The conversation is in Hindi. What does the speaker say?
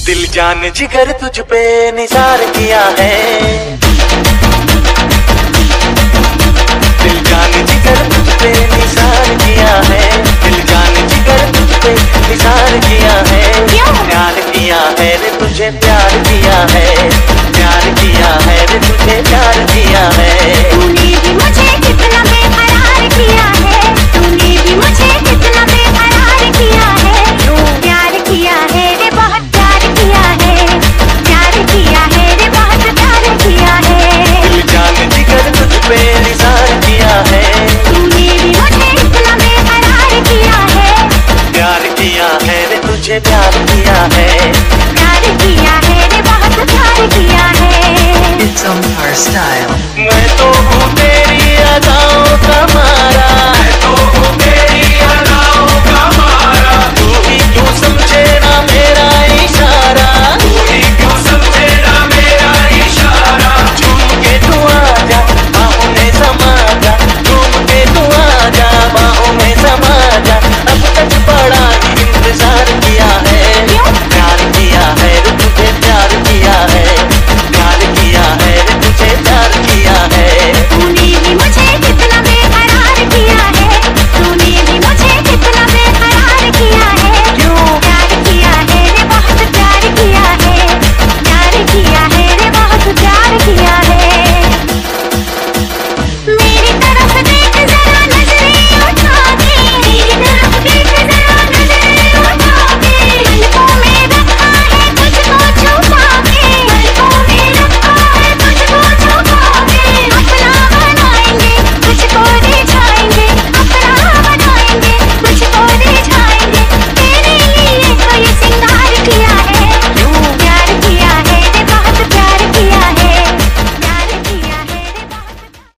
दिल जान जिगर तुझ पे निसार किया है, दिल जान जिगर तुझ पे निसार किया है, दिल जान जिगर तुझ पे निसार किया है। प्यार किया है रे तुझे, प्यार किया है, प्यार किया है रे तुझे, प्यार किया है। तूने भी मुझे कितना बेकरार किया